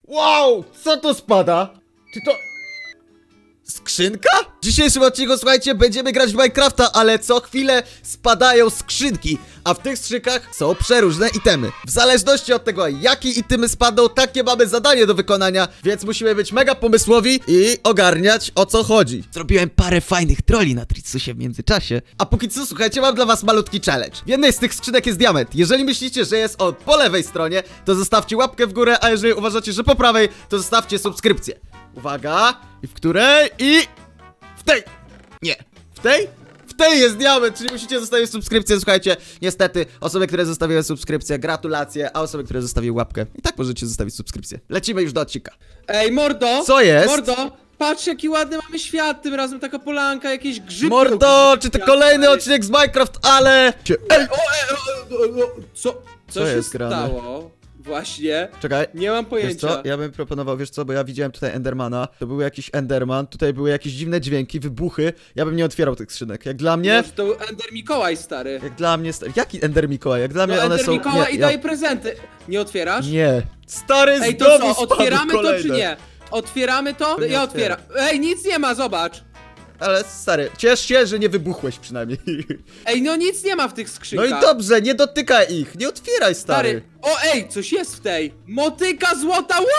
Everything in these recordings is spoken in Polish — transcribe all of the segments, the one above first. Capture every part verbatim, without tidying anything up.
Wow, co to spada? Czy to... skrzynka? W dzisiejszym odcinku, słuchajcie, będziemy grać w Minecrafta, ale co chwilę spadają skrzynki, a w tych skrzynkach są przeróżne itemy. W zależności od tego, jakie itemy spadną, takie mamy zadanie do wykonania, więc musimy być mega pomysłowi i ogarniać, o co chodzi. Zrobiłem parę fajnych trolli na Tritsusie w międzyczasie. A póki co, słuchajcie, mam dla was malutki challenge. W jednej z tych skrzynek jest diament. Jeżeli myślicie, że jest on po lewej stronie, to zostawcie łapkę w górę, a jeżeli uważacie, że po prawej, to zostawcie subskrypcję. Uwaga! I w której? I... w tej! Nie. W tej? W tej jest diament, czyli musicie zostawić subskrypcję. Słuchajcie, niestety, osoby, które zostawiły subskrypcję, gratulacje, a osoby, które zostawiły łapkę, i tak możecie zostawić subskrypcję. Lecimy już do odcinka. Ej, mordo! Co jest? Mordo! Patrz, jaki ładny mamy świat, tym razem taka polanka, jakieś grzyby. Mordo, czy to kolejny odcinek z Minecraft, ale... Ej, o, e, o, o, o, co? Co, Co się jest grane? stało? Właśnie. Czekaj. Nie mam Wiesz pojęcia. co? Ja bym proponował, wiesz co, bo ja widziałem tutaj Endermana. To był jakiś Enderman, tutaj były jakieś dziwne dźwięki, wybuchy. Ja bym nie otwierał tych skrzynek. Jak dla mnie... Może to był Ender Mikołaj, stary. Jak dla mnie... Jaki Ender Mikołaj? Jak dla No mnie one Ender są... Mikołaj nie, i ja... daje prezenty. Nie otwierasz? Nie. Stary, Ej, to znowu co? Otwieramy to kolejne. czy nie? Otwieramy to? Nie Ja otwieram. otwieram. Ej, nic nie ma, zobacz. Ale stary, ciesz się, że nie wybuchłeś przynajmniej. Ej, no nic nie ma w tych No skrzynkach. i dobrze, nie dotykaj ich, nie otwieraj, stary. Stary. O, ej, coś jest w tej. Motyka złota, wow!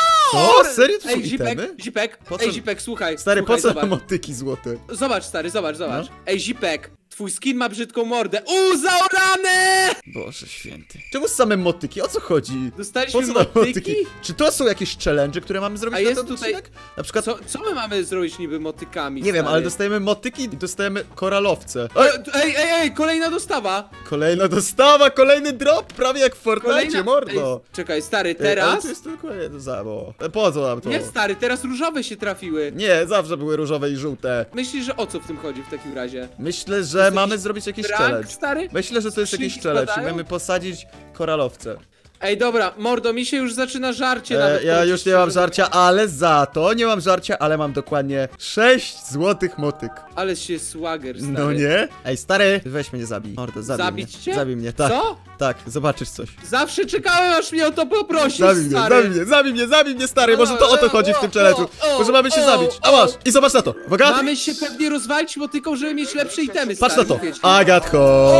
Co? Serio? To są Ej, Zipek, itemy? Zipek, Po co- ej, Zipek, słuchaj. Stary, słuchaj, po co zobacz. motyki złote? Zobacz, stary, zobacz, zobacz. No. Ej, Zipek, twój skin ma brzydką mordę. Uuu, zaorane! Boże święty. Czemu same motyki? O co chodzi? Dostaliśmy Po co nam motyki? Czy to są jakieś challenge, które mamy zrobić A na jest ten tutaj- odcinek? Na przykład... Co, co my mamy zrobić niby motykami, Nie wiem, stary? ale dostajemy motyki i dostajemy koralowce. Ej, ej, ej, ej, kolejna dostawa! Kolejna dostawa, kolejny drop, prawie jak w Fortnite, Kolejna... mordo. Ej, czekaj, stary, Ej, ale teraz... to jest tylko jedno samo. Po co nam to? Nie, stary, teraz różowe się trafiły. Nie, zawsze były różowe i żółte. Myślisz, że o co w tym chodzi w takim razie? Myślę, że Jesteś mamy zrobić jakiś Rank, challenge. stary? Myślę, że to jest jakiś Skrzynki challenge i spadają? mamy posadzić koralowce. Ej, dobra, mordo, mi się już zaczyna żarcie nawet. E, ja kończyć, już nie mam szczerze żarcia, ale za to nie mam żarcia, ale mam dokładnie sześć złotych motyk. Ale się swagger, stary. No nie? Ej, stary, weź mnie zabij. Mordo, zabij Zabić mnie. cię? Zabij mnie, tak. Co? Tak, zobaczysz coś. Zawsze czekałem, aż mnie o to poprosisz, Zabij mnie, stary. zabij mnie, zabij mnie, zabij mnie, stary. Może to o to chodzi w tym O, challenge'u. o, Może mamy się o, zabić. A o. masz, i zobacz na to. Uwaga. Mamy się pewnie rozwalić motyką, żeby mieć lepsze itemy, Patrz na stary. to. wiecie. I got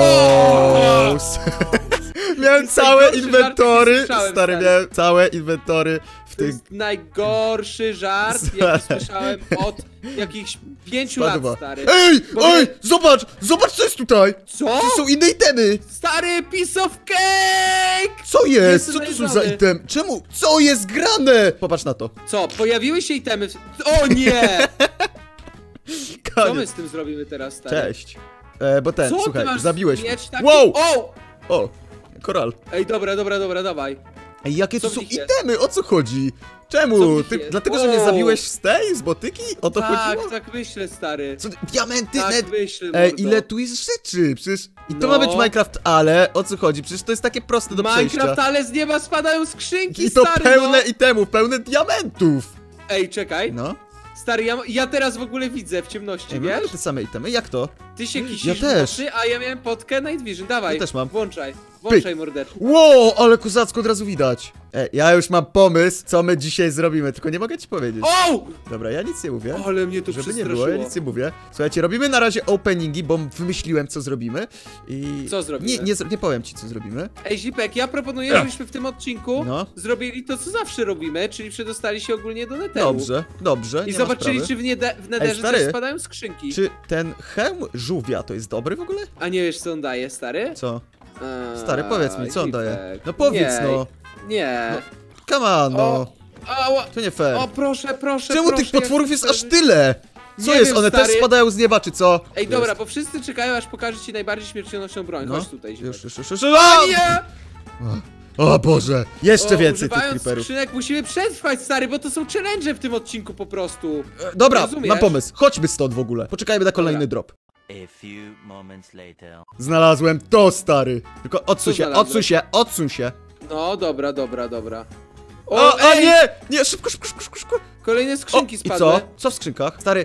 hoes. Miałem jest całe najgorszy żart, inwentory. jaki słyszałem, Stary, stary. miałem całe inwentory w To tych... jest najgorszy żart, Stary. jaki słyszałem od jakichś pięciu lat, Spadła. stary. Ej, Bo ej, my- zobacz, zobacz co jest tutaj. Co? To są inne itemy. Stary piece of cake! Co jest? Jestem Co to są za najeżdżony. item? Czemu? Co jest grane? Popatrz na to. Co, pojawiły się itemy w... O nie! Co my Koniec. z tym zrobimy teraz, stary? Cześć. E, bo ten, Co, słuchaj, ty masz zabiłeś mnie. miecz taki? Wow! O! O, koral. Ej, dobra, dobra, dobra, dawaj. Ej, jakie Co to są w nich jest? itemy? O co chodzi? Co Czemu? w nich Ty, jest? dlatego, że mnie Wow. zabiłeś z tej, z botyki? O to tak, chodziło? tak myślę, stary. Co, diamenty, Tak net... myślę, Ej, mordo. ile tu jest rzeczy? Przecież... I to No. ma być Minecraft, ale o co chodzi? Przecież to jest takie proste do przejścia. Minecraft, ale z nieba spadają skrzynki, I to stary, pełne no. itemów, pełne diamentów. Ej, czekaj. No. Stary, ja, ja teraz w ogóle widzę w ciemności, Ej, mamy wiesz? te same itemy, jak to? Ty się kisisz Ja w też. nocy, a ja miałem potkę Night Vision. Dawaj, Ja też mam. włączaj. Włączaj, mordeczku. Wow, ale kozacko od razu widać. Ej, ja już mam pomysł, co my dzisiaj zrobimy, tylko nie mogę ci powiedzieć. O! Dobra, ja nic nie mówię. Ale mnie to Żeby nie przestraszyło. było, ja nic nie mówię. Słuchajcie, robimy na razie openingi, bo wymyśliłem, co zrobimy. I... Co zrobimy? Nie, nie, zro- nie powiem ci, co zrobimy. Ej, Zipek, ja proponuję, żebyśmy w tym odcinku No. zrobili to, co zawsze robimy, czyli przedostali się ogólnie do Netheru. Dobrze, dobrze, I nie ma zobaczyli, sprawy. czy w, niede, w Netherze stary, też spadają skrzynki. Czy ten hełm żółwia to jest dobry w ogóle? A nie wiesz, co on daje, stary? Co? Eee, Stary, powiedz mi, co on Zipek. daje? No powiedz, nie, no. Nie. Come on, no. O, ała, To nie fair. o, proszę, proszę, Czemu proszę, tych potworów ja jest chcę- aż tyle? Co Nie jest? wiem, One stary. też spadają z nieba, czy co? Ej, Jest. dobra, bo wszyscy czekają, aż pokażę ci najbardziej śmiercionośną broń. No. Chodź tutaj, Zipek. Już, już, już, już. A! O nie! O Boże, jeszcze O, więcej tych używając creeperów. skrzynek musimy przetrwać, stary, bo to są challenge w tym odcinku po prostu. E, Dobra, Rozumiesz? mam pomysł. Chodźmy stąd w ogóle. Poczekajmy na kolejny Dobra. drop. A few moments later. Znalazłem to, stary. Tylko odsuń Co się, znalazłeś? odsuń się, odsuń się. No, dobra, dobra, dobra. O, a ej! nie! Nie, szybko, szybko, szybko, szybko. Kolejne O, skrzynki i spadły. co? Co w skrzynkach? Stary,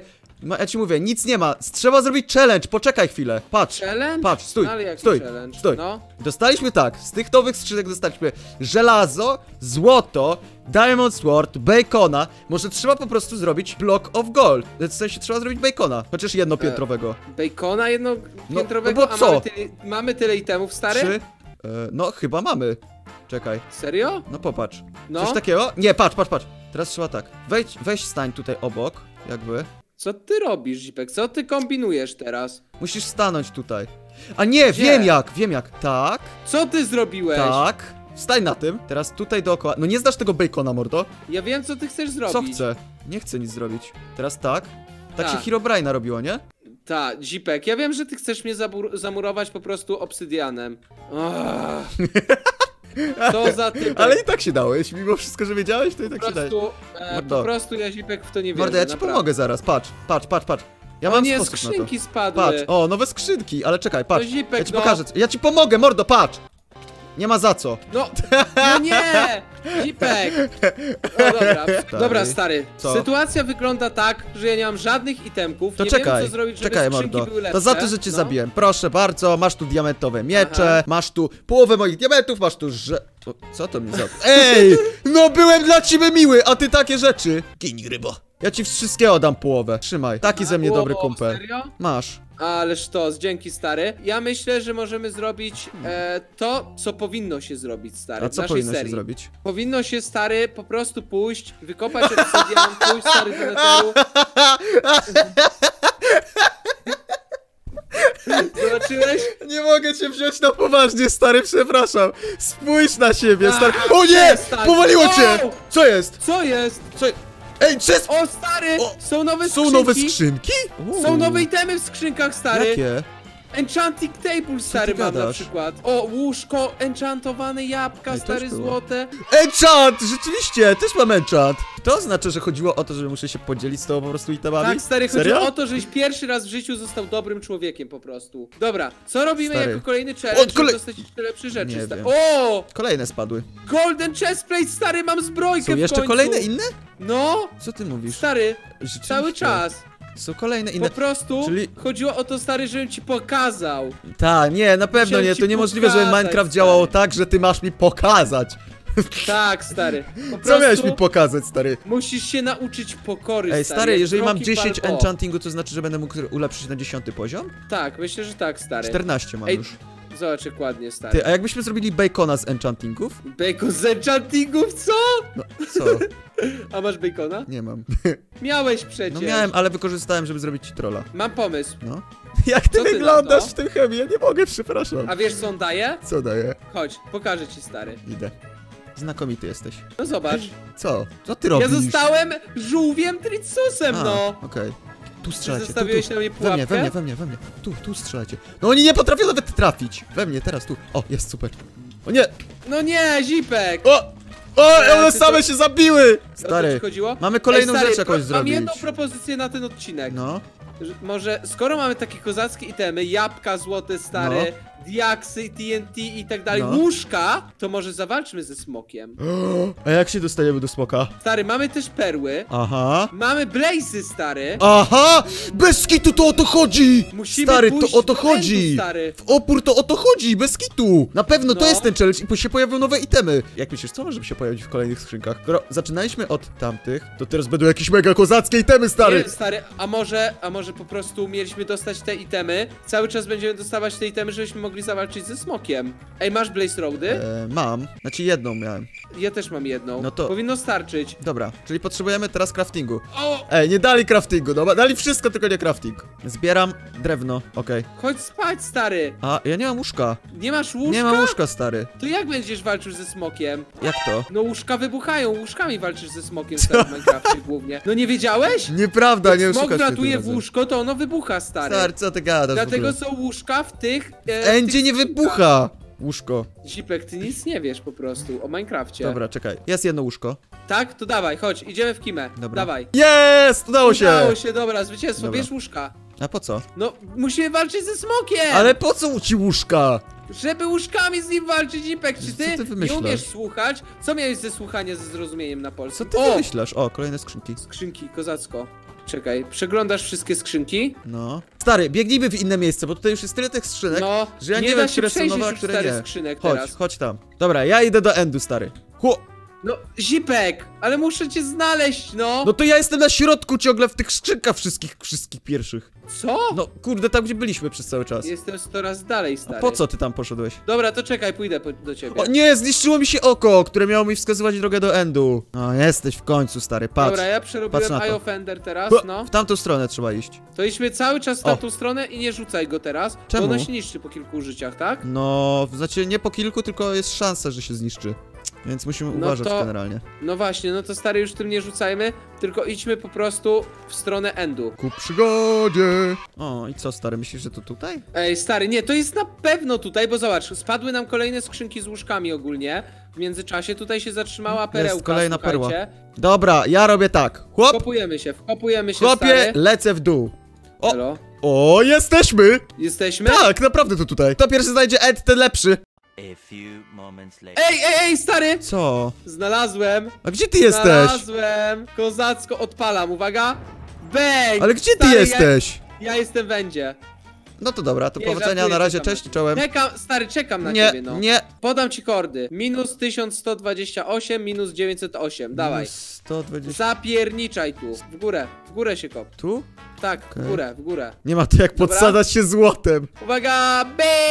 Ma, ja ci mówię, nic nie ma. Trzeba zrobić challenge, poczekaj chwilę. Patrz, Challenge? patrz, stój, No, ale jaki stój, challenge? stój. No. Dostaliśmy tak, z tych nowych skrzynek dostaliśmy żelazo, złoto, diamond sword, bacona. Może trzeba po prostu zrobić block of gold. W sensie trzeba zrobić bacona, chociaż jednopiętrowego. Bacona jednopiętrowego, No, no bo a co? mamy tyle, mamy tyle itemów, stary? Trzy? E, no, chyba mamy. Czekaj, Serio? no popatrz. No. Coś takiego? Nie, patrz, patrz, patrz. Teraz trzeba tak. Wejdź, weź stań tutaj obok, jakby. Co ty robisz, Zipek? Co ty kombinujesz teraz? Musisz stanąć tutaj. A nie, Gdzie? wiem jak, wiem jak. Tak, Co ty zrobiłeś? tak. Stań na tym. Teraz tutaj dookoła. No nie znasz tego bacona, mordo? Ja wiem, co ty chcesz zrobić. Co chcę? Nie chcę nic zrobić. Teraz tak. Tak, Tak. się Herobrine'a robiło, nie? Ta, Zipek, ja wiem, że ty chcesz mnie zabur- zamurować po prostu obsydianem. Ach. Co za typek. Ale i tak się dałeś. Mimo wszystko, że wiedziałeś, to i tak po się daje. prostu, e, Mordo. po prostu ja, Zipek, w to nie wierzę. Mordo, ja ci naprawdę. pomogę zaraz. Patrz, patrz, patrz, patrz. Ja O mam nie, sposób na to. skrzynki spadły. Patrz, o, nowe skrzynki, ale czekaj, patrz. No, Zipek, Ja ci no. pokażę. Ja ci pomogę, mordo, patrz. Nie ma za co. No, no nie! Zipek! O, dobra, dobra, stary. Co? Sytuacja wygląda tak, że ja nie mam żadnych itemków. To nie czekaj, wiem, co zrobić, żeby czekaj, skrzynki mordo. były lepsze. To za to, że cię No. zabiłem. Proszę bardzo, masz tu diamentowe miecze, Aha. masz tu połowę moich diamentów, masz tu że... O, co to mi za... Ej! No byłem dla ciebie miły, a ty takie rzeczy! Gin, rybo. Ja ci wszystkiego dam połowę. Trzymaj. Taki ze mnie O, dobry kumpel. Serio? Masz. Ależ to, dzięki, stary. Ja myślę, że możemy zrobić e, to, co powinno się zrobić, stary. A w co naszej powinno serii. się zrobić? Powinno się, stary, po prostu pójść, wykopać obsydian, pójść, stary, do netheru. Zobaczyłeś? Nie mogę cię wziąć na poważnie, stary, przepraszam. Spójrz na siebie, A, stary. O nie! przestań. Powaliło O! cię! Co jest? Co jest? Co... Ej, czes... O, stary! O, są nowe Są skrzynki. nowe skrzynki? Są Uuu. nowe itemy w skrzynkach, stary. Jakie? Enchanting Table, stary, mam na gadasz? przykład. O, łóżko, enchantowane jabłka, Ej, też stary, było. złote. Enchant! Rzeczywiście, też mam enchant. To znaczy, że chodziło o to, że muszę się podzielić z tobą po prostu itemami? Tak, stary, Serio? chodzi o to, żeś pierwszy raz w życiu został dobrym człowiekiem po prostu. Dobra, co robimy Stary. jako kolejny challenge, Od kolej- żeby dostać jeszcze lepsze rzeczy, Nie stary? wiem. O! Kolejne spadły. Golden chestplate, stary, mam zbrojkę Są w jeszcze końcu. kolejne inne? No, Co ty mówisz? stary, Rzeczywiście. cały czas. Są kolejne inne. Po prostu Czyli- chodziło o to, stary, żebym ci pokazał. Tak, nie, na pewno Musiałem nie. ci To niemożliwe, żeby pokazać, Minecraft stary. działało tak, że ty masz mi pokazać. Tak, stary. Po Co miałeś prostu mi pokazać, stary? musisz się nauczyć pokory, Ej, stary. stary, jak jeżeli mam Rocky dziesięć Balboa. enchantingu, to znaczy, że będę mógł ulepszyć na dziesiąty poziom? Tak, myślę, że tak, stary. czternaście mam Ej, już. Zobacz jak ładnie, stary. Ty, a jakbyśmy zrobili bacona z enchantingów? Bacon z enchantingów, co? No, co? A masz bacona? Nie mam. Miałeś przecież. No miałem, ale wykorzystałem, żeby zrobić ci trolla. Mam pomysł. No. Jak ty Co ty na wyglądasz to? w tym chemii? Ja nie mogę, przepraszam. A wiesz co on daje? Co daje? Chodź, pokażę ci, stary. Idę. Znakomity jesteś. No zobacz. Co? Co ty robisz? Ja zostałem żółwiem Tricusem, A, no. okej. Tu strzelacie, tu, Zostawiłeś tu. na mnie We pułapkę? mnie, we mnie, we mnie, we mnie. Tu, tu strzelacie. No oni nie potrafią nawet trafić. We mnie, teraz tu. O, jest super. O nie! No nie, Zipek! O! O, E, one ty same to- się zabiły! O co Stary, ci chodziło? mamy kolejną Ej, stary, rzecz jakąś pro- zrobić. Mam jedną propozycję na ten odcinek. No. Że może, skoro mamy takie kozackie itemy, jabłka złote, stare, diaksy, T N T i tak dalej, No. łóżka, to może zawalczmy ze smokiem. A jak się dostajemy do smoka? Stary, mamy też perły, Aha. mamy blazy, stary. Aha! Bez kitu to o to chodzi! Musimy Stary, to pójść o to do chodzi! endu, stary. W opór to o to chodzi, bez kitu! Na pewno to No. jest ten challenge i po- się pojawią nowe itemy. Jak myślisz, co może się pojawić w kolejnych skrzynkach? Skoro zaczynaliśmy od tamtych, to teraz będą jakieś mega kozackie itemy, stary! Nie, stary, a może, a może po prostu mieliśmy dostać te itemy, cały czas będziemy dostawać te itemy, żebyśmy mogli zawalczyć ze smokiem. Ej, masz blaze roady? E, mam. Znaczy jedną miałem. Ja też mam jedną. No to- Powinno starczyć. Dobra, czyli potrzebujemy teraz craftingu. O! Ej, nie dali craftingu, dobra, dali wszystko, tylko nie crafting. Zbieram drewno, okej. Chodź spać, stary! A, ja nie mam łóżka. Nie masz łóżka? Nie mam łóżka, stary. To jak będziesz walczył ze smokiem? Jak to? No łóżka wybuchają, łóżkami walczysz ze smokiem stary, w Minecrafcie głównie. No nie wiedziałeś? Nieprawda, nie Jak smok oszukasz mnie wlatuje tym w razem. łóżko, to ono wybucha, stary. Stary, co ty gadasz w Dlatego ogóle? są łóżka w tych... E, W endzie tych nie skrzynkach. wybucha! Łóżko. Zipek, ty nic nie wiesz po prostu o Minecrafcie. Dobra, czekaj. Jest jedno łóżko. Tak? To dawaj, chodź, idziemy w kimę. Dobra. Dawaj. Jest! Udało się! Udało się, dobra, zwycięstwo, Dobra. bierz łóżka. A po co? No, musimy walczyć ze smokiem! Ale po co ci łóżka? Żeby łóżkami z nim walczyć, Zipek, czy Co ty, ty nie wymyślasz? umiesz słuchać? Co miałeś ze słuchania ze zrozumieniem na polsku? Co ty O! wymyślasz? O, kolejne skrzynki. Skrzynki, kozacko. czekaj, przeglądasz wszystkie skrzynki? No. Stary, biegnijmy w inne miejsce, bo tutaj już jest tyle tych skrzynek, No, że ja nie, nie wiem, da się które są przejrzeć nowe, a już które starych nie. skrzynek Chodź, teraz. chodź tam. Dobra, ja idę do endu, stary. Chło. No, Zipek, ale muszę cię znaleźć, no! No to ja jestem na środku ciągle w tych skrzynkach wszystkich, wszystkich pierwszych. Co? No kurde, tam gdzie byliśmy przez cały czas. Jestem sto razy dalej, A stary. po co ty tam poszedłeś? Dobra, to czekaj, pójdę po, do ciebie. O nie, zniszczyło mi się oko, które miało mi wskazywać drogę do endu. No, jesteś w końcu, stary, patrz. Dobra, ja Patrz przerobiłem na to. Eye of Ender teraz, Bo- no. W tamtą stronę trzeba iść. To idźmy cały czas w tamtą stronę i nie rzucaj go teraz, Czemu? bo ono się niszczy po kilku życiach, tak? No, znaczy nie po kilku, tylko jest szansa, że się zniszczy. Więc musimy No uważać to- generalnie. No właśnie, no to stary, już tym nie rzucajmy, tylko idźmy po prostu w stronę endu. Ku przygodzie. O, i co, stary, myślisz, że to tutaj? Ej, stary, nie, to jest na pewno tutaj, bo zobacz, spadły nam kolejne skrzynki z łóżkami ogólnie. W międzyczasie tutaj się zatrzymała perełka, kolejna perła. słuchajcie. Dobra, ja robię tak. Chłop, Wkopujemy się, wkopujemy się, chłopie, stary. lecę w dół. O, Halo? o, jesteśmy! Jesteśmy? Tak, naprawdę to tutaj. Kto pierwszy znajdzie Ed, ten lepszy. A few moments later. Ej, ej, ej, stary! Co? Znalazłem! A gdzie ty jesteś? Znalazłem! Kozacko odpalam, uwaga! Bang! Ale gdzie ty Stary, jesteś? Ja, ja jestem w endzie. No to dobra, to Nie, powodzenia, żartuję, na razie, czekam cześć, na czołem. Czekam, stary, czekam na Nie, ciebie, no. nie. Podam ci kordy. Minus tysiąc sto dwadzieścia osiem, minus dziewięćset osiem. Dawaj. sto dwadzieścia... Zapierniczaj tu. W górę, w górę się kop. Tu? Tak, Okej. w górę, w górę. Nie ma to jak Dobra. podsadzać się złotem. Uwaga,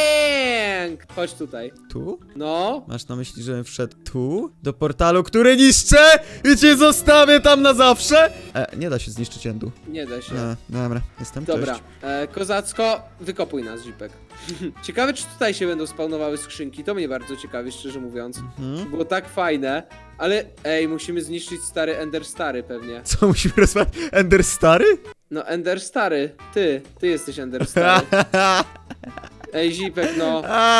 bang! Chodź tutaj. Tu? No. Masz na myśli, żebym wszedł tu? Do portalu, który niszczę i cię zostawię tam na zawsze? E, nie da się zniszczyć endu. Nie da się. E, dobra, jestem, Dobra, cześć. e, kozacko, wykopuj nas, Zipek. Ciekawe, czy tutaj się będą spawnowały skrzynki. To mnie bardzo ciekawi, szczerze mówiąc. Mhm. Było tak fajne, ale ej, musimy zniszczyć stary Ender Stary pewnie. Co, musimy rozmawiać? Ender stary? No, Ender Stary, ty, ty jesteś Ender Stary. Ej, Zipek, no.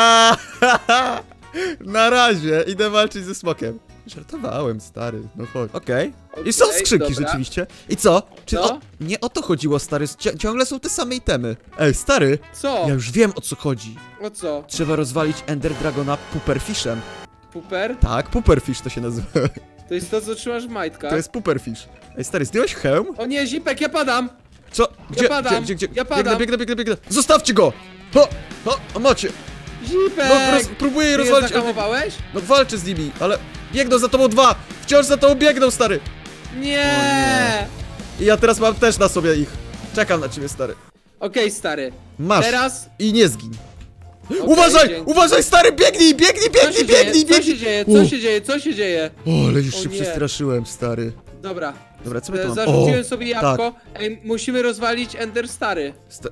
Na razie, idę walczyć ze smokiem. Żartowałem, stary, no chodź. Okej. I są Okej, skrzynki dobra. rzeczywiście. I co? Czy Co? o, nie o to chodziło, stary? Ci ciągle są te same itemy. Ej, stary, Co? ja już wiem, o co chodzi. O co? Trzeba rozwalić Ender Dragona Pooperfishem. Puper? Tak, Pooperfish to się nazywa. To jest to, co trzymasz w majtkach. To jest Pooperfish. Ej, stary, zdjąłeś hełm? O nie, Zipek, ja padam! Co? Gdzie, padam, gdzie, gdzie, gdzie? ja padam. Biegnę, biegnę, biegnę, biegnę. Zostawcie go! Ho, ho, o macie. Zipek! No, roz, próbuję je Ty je rozwalić. zahamowałeś? No walczę z nimi, ale biegną za tobą dwa! Wciąż za tobą biegną, stary! Nie! nie. I ja teraz mam też na sobie ich. Czekam na ciebie, stary. Okej, stary. Masz. Teraz... I nie zgin. Okej, uważaj! dzięki. Uważaj, stary! Biegnij, biegnij, Co biegnij, się biegnij, dzieje? Co biegnij! się dzieje? U. Co się dzieje? Co się dzieje? O, ale już O się nie. przestraszyłem, stary. Dobra. Dobra, co my tu E, mam? Zarzuciłem O, sobie jabłko. Ej, musimy rozwalić Ender Stary. sta-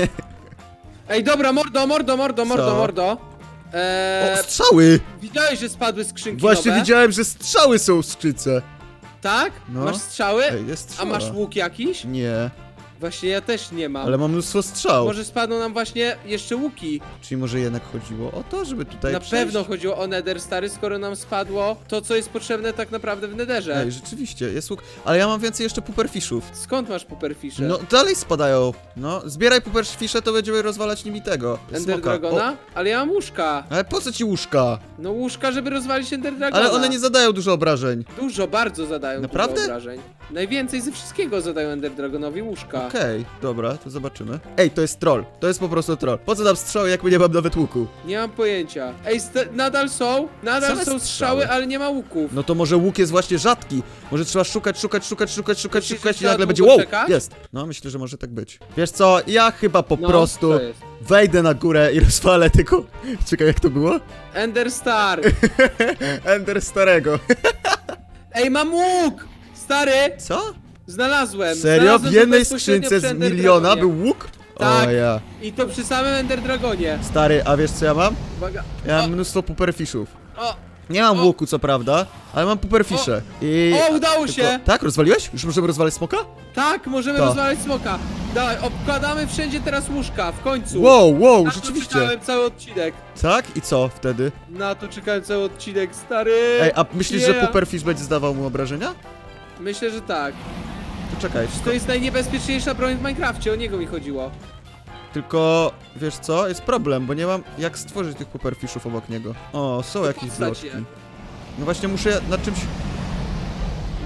Ej, dobra, mordo, mordo, mordo, mordo, Co? mordo. o, Eee, strzały! widziałeś, że spadły skrzynki Właśnie nowe? widziałem, że strzały są w skrzynce. Tak? No. Masz strzały? Ej, jest A strzała. masz łuk jakiś? Nie, Właśnie ja też nie mam. ale mam mnóstwo strzał. Może spadną nam właśnie jeszcze łuki. Czyli może jednak chodziło o to, żeby tutaj Na przejść? pewno chodziło o Nether, stary, skoro nam spadło to, co jest potrzebne tak naprawdę w Netherze. Ej, rzeczywiście, jest łuk. Ale ja mam więcej jeszcze pooperfishów. Skąd masz pooperfisze? No, dalej spadają. No, zbieraj pooperfisze, to będziemy rozwalać nimi tego. Ender smoka. Dragona? O, Ale ja mam łóżka. ale po co ci łóżka? No łóżka, żeby rozwalić Ender Dragona. Ale one nie zadają dużo obrażeń. Dużo, bardzo zadają Naprawdę? dużo obrażeń. Najwięcej ze wszystkiego zadają Ender Dragonowi łóżka. Okej, dobra, to zobaczymy. Ej, to jest troll. To jest po prostu troll. Po co nam strzały, jak my nie mam nawet łuku? Nie mam pojęcia. Ej, st- nadal są, nadal Same są strzały. strzały, ale nie ma łuków. No to może łuk jest właśnie rzadki. Może trzeba szukać, szukać, szukać, szukać, szukać, Myślisz, szukać że i trzeba nagle będzie długo wow, czekać? jest. No, myślę, że może tak być. Wiesz co, ja chyba po No, prostu to jest. wejdę na górę i rozwalę tylko... Czekaj, jak to było? Ender Star. Ender starego. Ej, mam łuk! Stary, Co? znalazłem. Serio? Znalazłem W to jednej bezpośrednio skrzynce przy z Ender miliona Dragonie. był łuk? Tak. O ja. I to przy samym Ender Dragonie. Stary, a wiesz co ja mam? Uwaga. Ja O, mam mnóstwo pooperfishów. o, Nie mam O. łuku, co prawda, ale mam pooperfisze. I... o, udało Tylko- się! Tak? Rozwaliłeś? Już możemy rozwalić smoka? Tak, możemy To. rozwalać smoka. Dawaj, obkładamy wszędzie teraz łóżka, w końcu. Wow, wow, Na to rzeczywiście. czekałem cały odcinek. Tak? I co wtedy? Na to czekałem cały odcinek, stary. Ej, a myślisz, że Yeah. pooperfish będzie zdawał mu obrażenia? Myślę, że tak. To czekaj, To tylko, jest najniebezpieczniejsza broń w Minecrafcie, o niego mi chodziło. tylko wiesz co? Jest problem, bo nie mam jak stworzyć tych pooperfishów obok niego. O, są jakieś postać bloczki. je. No właśnie muszę nad czymś...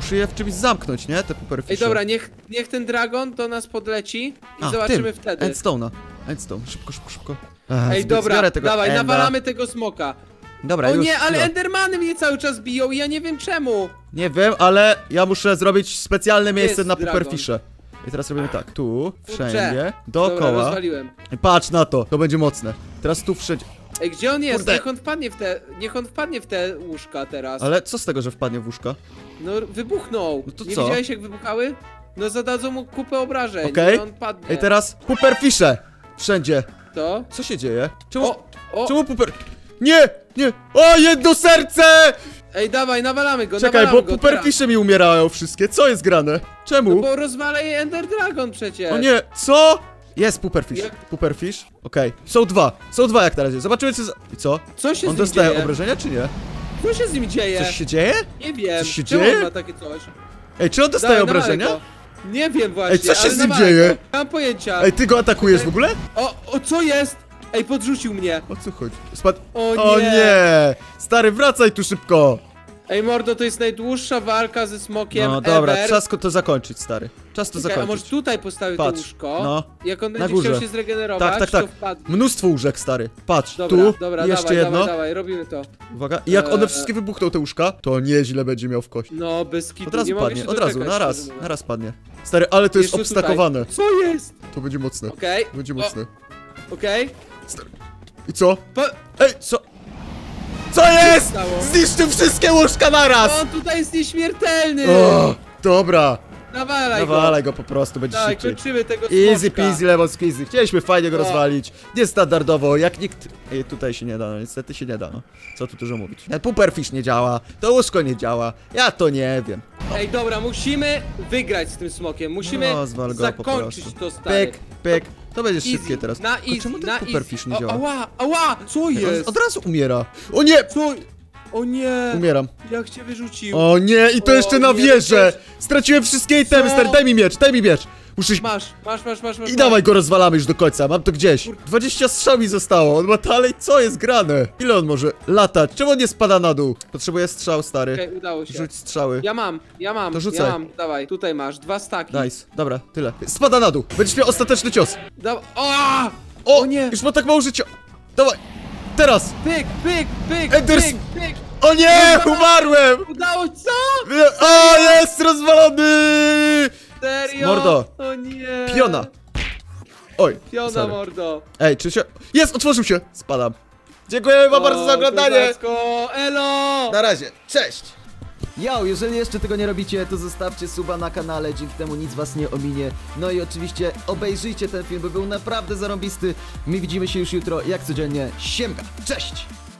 Muszę je w czymś zamknąć, nie? Te puperfisze. Ej, dobra, niech, niech ten dragon do nas podleci i A, zobaczymy tym. wtedy. Endstone'a. Endstone, szybko, szybko, szybko. Ech, Ej, zbi- dobra, zbiorę tego dawaj, enda. nawalamy tego smoka. Dobra, O już. nie, ale chwila. endermany mnie cały czas biją i ja nie wiem czemu. Nie wiem, ale ja muszę zrobić specjalne miejsce Jest na dragon. puperfisze. I teraz robimy tak, tu, Kurczę. wszędzie, Dobra, dookoła. rozwaliłem. I patrz na to, to będzie mocne. Teraz tu wszędzie. Ej, gdzie on jest? Kurde. Niech on wpadnie w te, niech on wpadnie w te łóżka teraz. Ale co z tego, że wpadnie w łóżko? No, wybuchnął. No to nie co? widziałeś jak wybuchały? No zadadzą mu kupę obrażeń. Okej. I on padnie. I teraz puperfisze! Wszędzie. To? Co się dzieje? Czemu, O, o. czemu puper... Nie, nie! O, jedno serce! Ej, dawaj, nawalamy go, Czekaj, nawalamy bo go puperfisze mi umierają wszystkie. Co jest grane? teraz. Czemu? No bo rozwala je Ender Dragon przecież. O nie, co? Jest puperfish. Jak- Puperfish. Okej. Są dwa. Są dwa jak na razie. Zobaczymy co... za- I co? Co się On z nim dostaje dzieje? obrażenia czy nie? Co się z nim dzieje? Coś się dzieje? Nie wiem. Coś się Czemu dzieje? on ma takie coś? Ej, czy on dostaje Dawaj, obrażenia? nawalaj go. Nie wiem właśnie, Ej, co się ale z nim nawalaj dzieje? go. Nie mam pojęcia. Ej, ty go atakujesz w ogóle? O, o, co jest? Ej, podrzucił mnie. O co chodzi? Spadł... O nie. O nie! Stary, wracaj tu szybko! Ej, mordo, to jest najdłuższa walka ze smokiem No dobra, ever. czas to zakończyć, stary. Czas to Czekaj, a może zakończyć. tutaj postawię to Patrz, łóżko? no. Jak on Na będzie górze. chciał się zregenerować, Tak, tak, tak. to wpadnie. Mnóstwo łóżek, stary. Patrz, Dobra, tu, dobra, i jeszcze dawaj, jedno. dawaj, dawaj, robimy to. Uwaga, i jak one Eee. wszystkie wybuchną, te łóżka, to nieźle będzie miał w kości. No, bez kitu, Od razu nie mogę padnie, się od razu, doczekać, na raz, szczerze na mówiąc. raz padnie. Stary, ale to jest Jeszcze tutaj. obstakowane. Co jest? To będzie mocne. Okej, To będzie O. mocne. okej. I co? Po... Ej, co? Co jest? stało? Zniszczył wszystkie łóżka naraz! On tutaj jest nieśmiertelny! O, dobra. Nawalaj go! Nawalaj go po prostu, będzie Dawaj, szybciej. kończymy tego Easy smoczka. peasy, lemon squeezy. Chcieliśmy fajnie go No. rozwalić. Niestandardowo, jak nikt... Ej, tutaj się nie da, no niestety się nie da, no. Co tu dużo mówić. Ten puperfish nie działa, to łóżko nie działa. Ja to nie wiem. Ej, dobra, musimy wygrać z tym smokiem. Musimy No, zwal go po zakończyć prostu. to, stary. Pyk, pyk. To będzie Easy, szybkie teraz. na Tylko easy, czemu ten na puperfish easy. nie O, działa? ała, ała, co Ej, jest? On od razu umiera. O nie! Co? O nie! Umieram. Jak cię wyrzucił? O nie, i to O jeszcze na nie, wieżę! to Straciłem wszystkie itemy, Co? stary, daj mi miecz, daj mi miecz! Muszę... Masz, masz, masz, masz, masz. I dawaj go rozwalamy już do końca, mam to gdzieś. dwadzieścia strzał mi zostało, on ma dalej, co jest grane? Ile on może latać? Czemu on nie spada na dół? Potrzebuję strzał, stary. Okej, udało się. Rzuć strzały. Ja mam, ja mam, To rzucaj. ja mam. Dawaj, tutaj masz, dwa staki. Nice, dobra, tyle. Spada na dół, będziesz miał ostateczny cios. Da o! O, O nie! już ma tak mało życia. Dawaj, teraz. Pyk, pyk, pyk, Enders- pyk, pyk! O nie, umarłem! Udało ci, co? O, jest rozwalony! Serio? Mordo. O nie! Piona. Oj, Piona, sorry. mordo. Ej, czy się... Jest, otworzył się! Spadam. Dziękujemy wam bardzo za O, oglądanie! kozacko, elo! Na razie, cześć! Yo, jeżeli jeszcze tego nie robicie, to zostawcie suba na kanale, dzięki temu nic was nie ominie. No i oczywiście obejrzyjcie ten film, bo był naprawdę zarąbisty. My widzimy się już jutro, jak codziennie. Siemka, cześć!